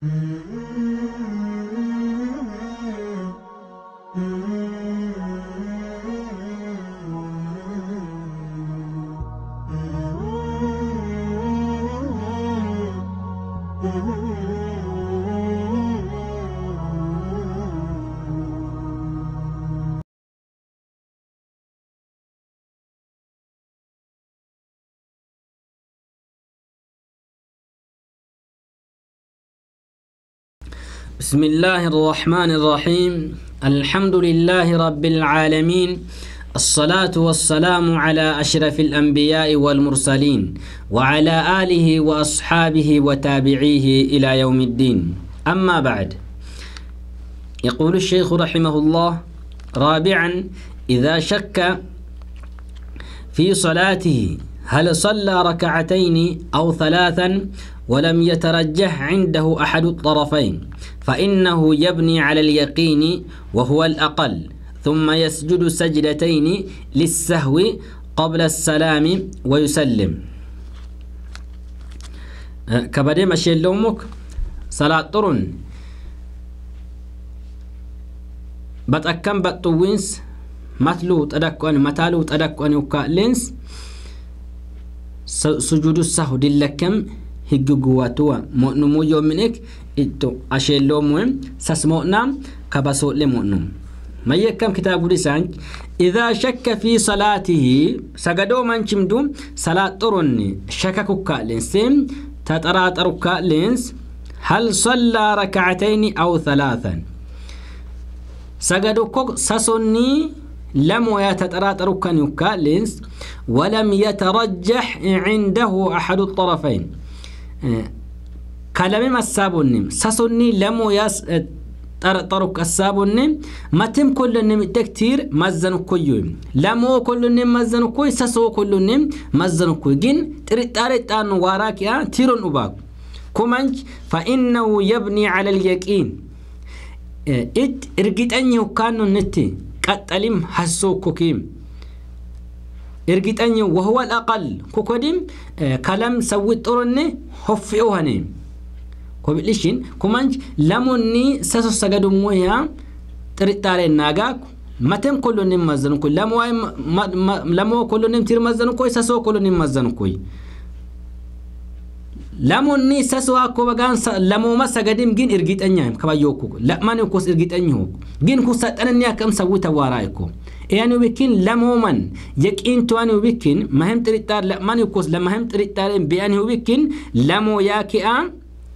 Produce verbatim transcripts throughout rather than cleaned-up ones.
بسم الله الرحمن الرحيم الحمد لله رب العالمين الصلاة والسلام على أشرف الأنبياء والمرسلين وعلى آله وأصحابه وتابعيه إلى يوم الدين أما بعد يقول الشيخ رحمه الله رابعا إذا شك في صلاته هل صلى ركعتين أو ثلاثا ولم يترجح عنده أحد الطرفين فإنه يبني على اليقين وهو الأقل ثم يسجد سجدتين للسهو قبل السلام ويسلم كبدي مشي لومك صلاة طرن بتأكم بتوينس متلو تدكوان متالو تدكوان وكالينس سجود السهو دلكم هجوجواتوا مؤنمو يومينك إتو أشيلومهم سسمونا كبسو لمؤنم ما يكم كتاب لسان إذا شك في صلاته سجدوا من شمدو صلاة طرني شككوا كالنسم تتراتروا كالنس هل صلى ركعتين أو ثلاثا سجدوا كوك سسني لم يتتراتروا كالنس ولم يترجح عنده أحد الطرفين كلامي مسابوني ساسوني لمو ياس طرق السابوني متم كل نم تكتير مزنو كويوم لمو كل نم مزنو كوي ساسو كل نم مزنو كوي جن تريتاريت أن وراك يا تيرون أباك كمانج فإنه يبني على اليقين إت إرجيت أني وكانو نتي كتلم حسو كوكيم إرجيت أني وهو الأقل كوكوديم كلام سويت أورني هفئوهني كوبليشين كمانج لموني ساسو سجدوا مويا تريتاري ناجاك متم كله نم مزنو كوي لمو لمو كله نم تير مزنو كوي ساسو كله نم مزنو كوي لموني ساسو أكو بجان لمو ما سجدهم جين إرجيت أنيهم كبايوكو لا ما نيوكوس إرجيت أنيهم جين كوسات أنا نيا كم سويت ورايكو يعني ويكين لمو من يكين تواني ويكين ما هم تريتار لا ما نيوكوس لما هم تريتار بيانه ويكين لمو ياكي أن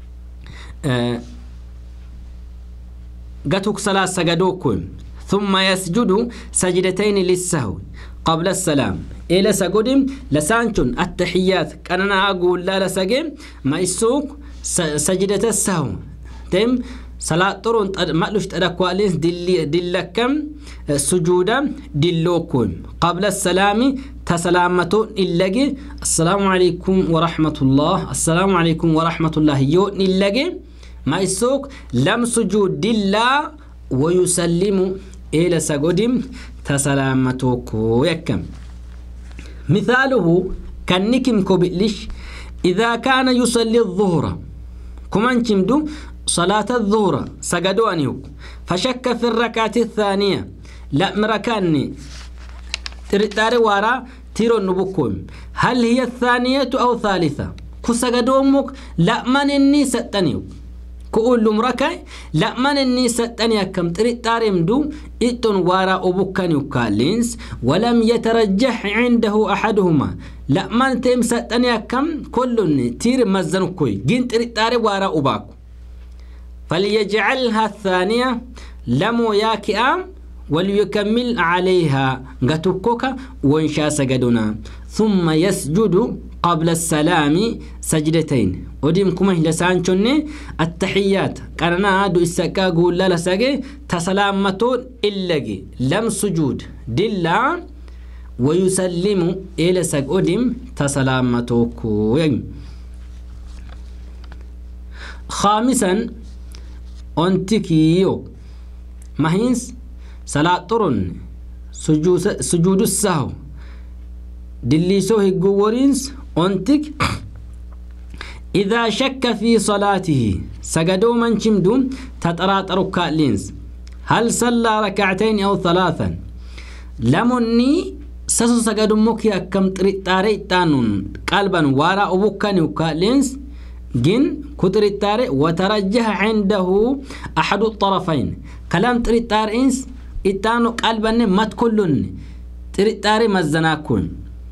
قتوك صلاة سجدوكم ثم يسجد سجدتين للسهو قبل السلام إلى سجدهم لسانشون التحيات كان أنا أقول لا لسجم ما يسوق سجدة السهو تم صلاة طرون مألوف تركوالين دل دلكم سجودا دلوكم قبل السلام تسلامتون إلجي السلام عليكم ورحمة الله السلام عليكم ورحمة الله يون إلجي ما يسوق لم سجود دلا ويسلم إلى سجودهم تسلامتوكو يكم مثاله كنكم كبلش إذا كان يصلي الظهر كمان تمدو صلاة الظهر سجدوا أنيوك فشك في الركعة الثانية لا مركاني ترتاري وارا تيرو نبوكم هل هي الثانية أو ثالثة كسجدوا أمك لا من إني ستنيوك كقول مركاي لا من إني ستنيا كم ترتاري مدو إتون وارا أبوكان يوكالينس ولم يترجح عنده أحدهما لا من تيم ستنيا كم كلني تير مزنوكوي جين ترتاري وارا أباكو فليجعلها الثانية لمو ياكئا وليكمل عليها غتوكوكا وإنشاء سجدنا ثم يسجد قبل السلام سجدتين وديمكم إهلا سانشوني التحيات كاننا دو إساكا قول لا لساقي تسلامتون إلغي لم سجود دلا ويسلم إلى ساق وديم تسلامتوكو خامسا أنتكيو مهينس صلاة طرن سجود سجود السهو دليسو هيغورينس أنتك إذا شك في صلاته سجدوا من شمدو تتراتر كالينس هل صلى ركعتين أو ثلاثا لمني سسو سجدوا مكي أكم تريتاري تانون قلبا وراء أبوكاني وكالينس جن كتريتاري وترجح عنده أحد الطرفين كلام تريتارينس إتانو قلبا مات كلن تريتاري مزناكون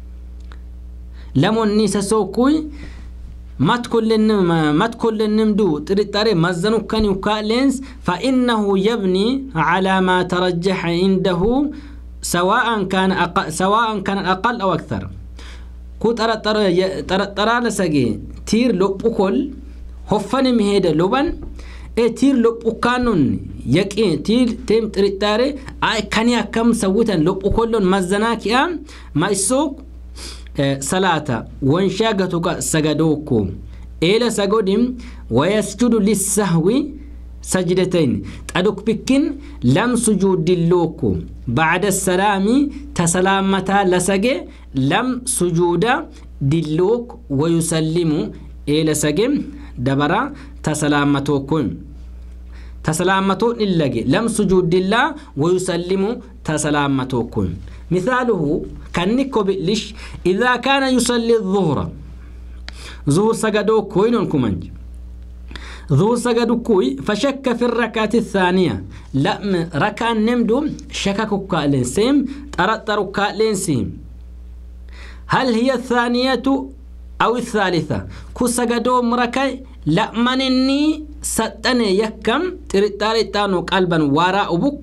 لمني سسوكوي مات كلن مات كلن نمدو تريتاري مزنو كان يكالينس فإنه يبني على ما ترجح عنده سواء كان أقل سواء كان أقل أو أكثر كو ترى ترى ترى ترى لسجي تير لبوكل هفني مهيدا لبن إيه تير لبوكانون يكين تير تيم تريتاري أي كانيا كم سويتن لبوكلون مزناكيا ما يسوق صلاة وانشاقتك سجدوكم إلى سجودهم ويسجد للسهو سجدتين تأدوك بكين لم سجود دلوكم بعد السلام تسلامتا لسجي لم سجود دلوك ويسلم إلى سجم دبرا تسلامتوكم تسلامتو إلغي لم سجود دلا ويسلم تسلامتوكم مثاله كنكو بلش إذا كان يصلي الظهر ظهر سجدو كوين كمانج ظهر سجدو كوي فشك في الركعة الثانية لا ركع نمدو شككو كالنسيم ترترو كالنسيم هل هي الثانية أو الثالثة كو سجدو مركي لا منني ستني يكم ترتاري تانو قلبا وراء بك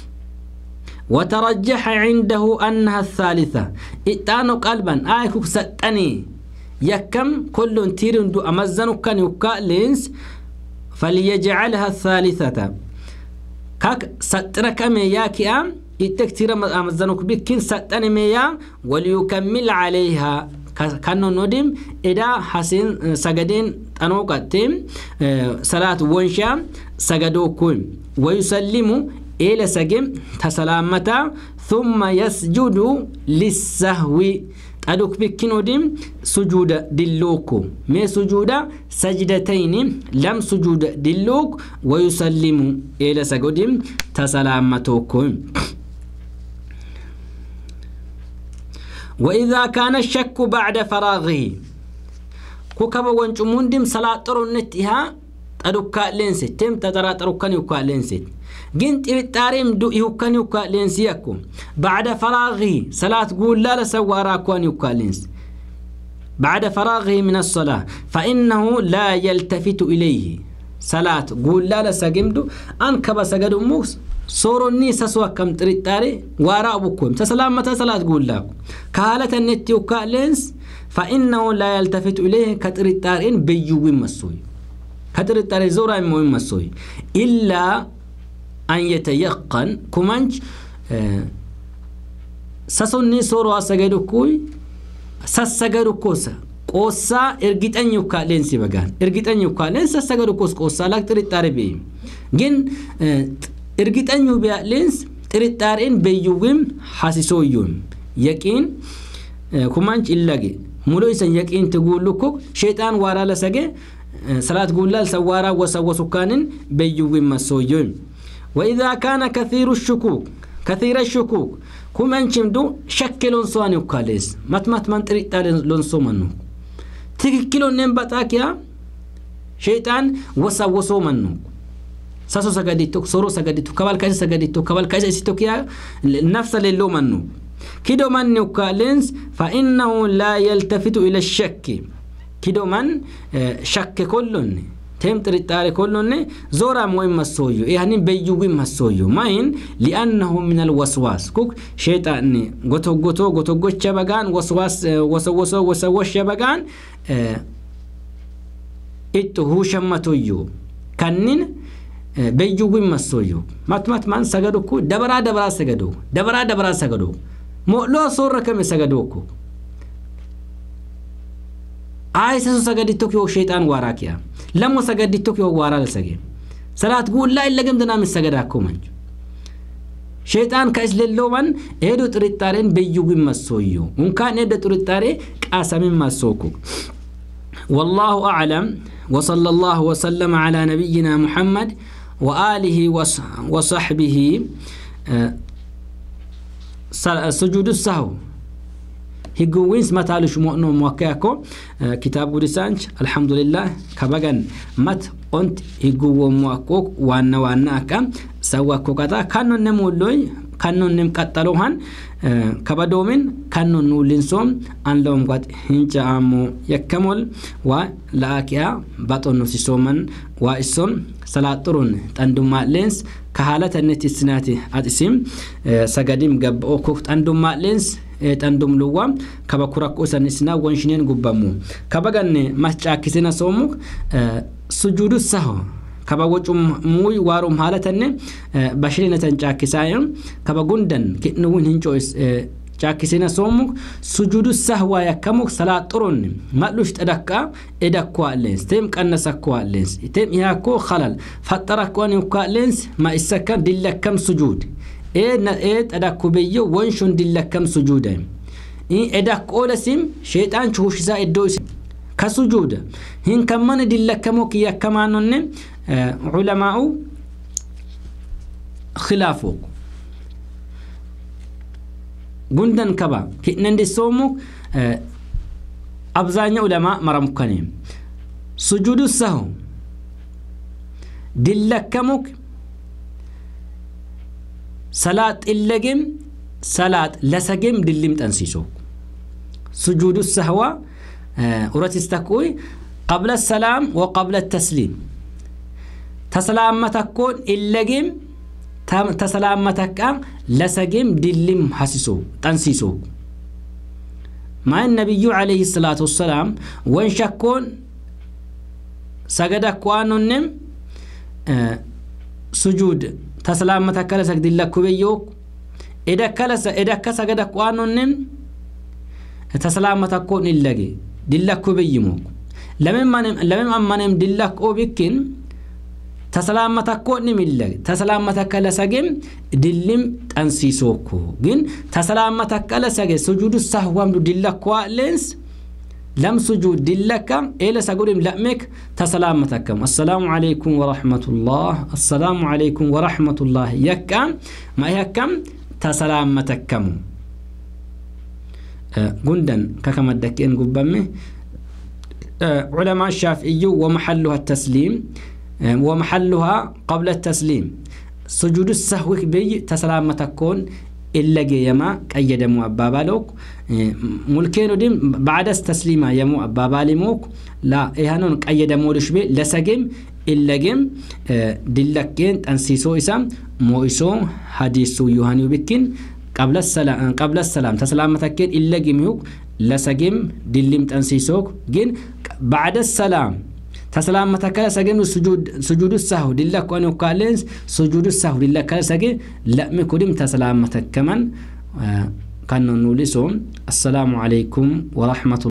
وترجح عنده أنها الثالثة إتانو قلبا آيكو ستني يكم كل تيرن دو أمزنو كان يكالينس فليجعلها الثالثة كاك سترك مياكي أم إتكتير أمزنو بكين ستني ميا وليكمل عليها كانو ندم إذا حسين سجدين أنوقتهم صلاة وانشا سجدوكم ويسلموا إلى سجم تسلامتا ثم يسجد للسهو أدوك بكينو ديم سجود دلوكو ما سجود سجدتين لم سجود دلوك ويسلم إلى سجدهم تسلامتوكم وإذا كان الشك بعد فراغه كوكبا وانجمون ديم صلاة رنتها أدوك لينسي تم تترات ركن يوكا لينسي جنت التاريم دو يوكا يوكا لينسيكم بعد فراغه صلاة قول لا لسوارا كوان يوكا لينس بعد فراغه من الصلاة فإنه لا يلتفت إليه صلاة قول لا لسجمدو أنكب سجد موس صورو النيس سوا كم تريتاري وراء بكم تسلام متى صلاة قول لا كهالة النت يوكا لينس فإنه لا يلتفت إليه كتريتارين بيوم مسوي كتر التاريزورا مهم مسوي إلا أن يتيقن كمانج آه سسوني سوروا سجدوا كوي سسجدوا كوسا كوسا إرجيت أن يوكا لينسي بجان إرجيت أن يوكا لينس سسجدوا كوس كوسا لا تري تاربي جن آه إرجيت أن يوبيا لينس تري تارين بيجوم حاسسويون يكين آه كمانج إلا جي ملويس يكين تقول لكو شيطان ورا لسجى صلاة قول لا سوارا وسو سكان بيجوم مسويون وإذا كان كثير الشكوك كثير الشكوك كم أنشم دو شكلون صاني وكاليس مات مات من طريق تالون صومنو تكيلون نبتاك يا شيطان وسو وسو منو ساسو سجدتو سورو سجدتو كبال كايس سجدتو كبال كايس سيتوك يا نفس اللي منو كيدو من وكالينس فإنه لا يلتفت إلى الشك كيدو من شك كلن تم تريتاري كلن زورا مهم مسويو يعني بيجوي مسويو ماين لأنه من الوسواس كوك شيطان غوتو غوتو غوتو غوتش بغان وسواس وسوسو وسوش بغان إتو هو شمتويو كنن بيجوي مسويو مات مات مان سجدو كو دبرا دبرا سجدو دبرا دبرا سجدو مولو صور كم سجدوكو آيسا سجدتك يو شيطان واراكيا لما سجدتك يو وارا لسجي صلاة تقول لا إلا قم دنا من سجداكم شيطان كايس للومن هيدو تريتارين بيجوغي مسويو وان كان هيدو تريتاري كاسامين مسوكو والله أعلم وصلى الله وسلم على نبينا محمد وآله وصحبه. سجود السهو هيجوينس ما تعالش مؤنو موكاكو كتاب ورسانج الحمد لله كبغن مت أنت هيجو موكوك وانا وانا كم سوا كوكاتا كانوا نمولوي كانوا نم كتلوهن كبدومين كانوا نولينسوم أن لهم قد هنجا عمو يكمل ولاكيا باتون نفسيسومن وإسون سلاترون تندوم لينس كحالة النتي سناتي أتسيم سجديم جب أوكوك تندوم لينس تندوم لوام كبكورك أوسن سنا وانشنين جبامو كبغني ما تشاكسنا سومك سجود السهو كباوچum موي واروم حالتنه بشرينه تنچاكسايم كبغوندن كنون هنچوس چاكسينا سومك سجود السهو يكمك صلاه طرون مالوش تدكا ادكوالنس تيم قنسكوالنس تيم ياكو خلل فطركون يكوالنس ما اسكن دلكم سجود ايه ايه تدكو بيو وانشون دلكم سجود اي ادكولسيم شيطان چوشسا ادوس كسجود هن كمان دلكموك يا كمانن علماء خلافوك غندن كبا كنندي سوموك ابزانيا علماء مرمكنيم سجود السهو دلكموك صلاه اللجم صلاه لسجم دلم تنسيسوك سجود السهو ورتستكوي قبل السلام وقبل التسليم تسلامتكون اللجم تسلامتك لسجم دلم حسسو تنسيسو مع النبي عليه الصلاة والسلام وان شكون سجدك وانونم آه سجود تسلامتك لسك دلك بيوك إذا كلس إذا كسجدك وانونم تسلامتكون اللجي دلك بيموك لمن من لمن أمانم دلك أو بكين تسلامتكون نميلك تسلامتك لسجم دلم تنسيسوكو جن تسلامتك لسجم سجود السهو دلك والنس لم سجود دلك إلى سجودم لأمك تسلامتكم السلام عليكم ورحمة الله السلام عليكم ورحمة الله يكم ما يكم تسلامتكم جندن ككما الدكين قبامه علماء الشافعي ومحلها التسليم ومحلها قبل التسليم سجود السهو بي تسلامتكون إلا جيما كأيد مو أبابالوك ملكين وديم بعد التسليم يمو أباباليموك لا إهانون كأيد مولش بي لسجم إلا جيم دلكين تنسيسو إسام مو إسو حديثو يوهانيو بكين قبل السلام قبل السلام تسلامتكين إلا جيميوك لسجم دلم تنسيسوك جين بعد السلام تسلامتك لسجن سجود سجود السهو دلك وأنا قالنس سجود السهو دلك لسجن لا مكودم تسلامتك كمان آه كانوا نقول السلام عليكم ورحمة الله.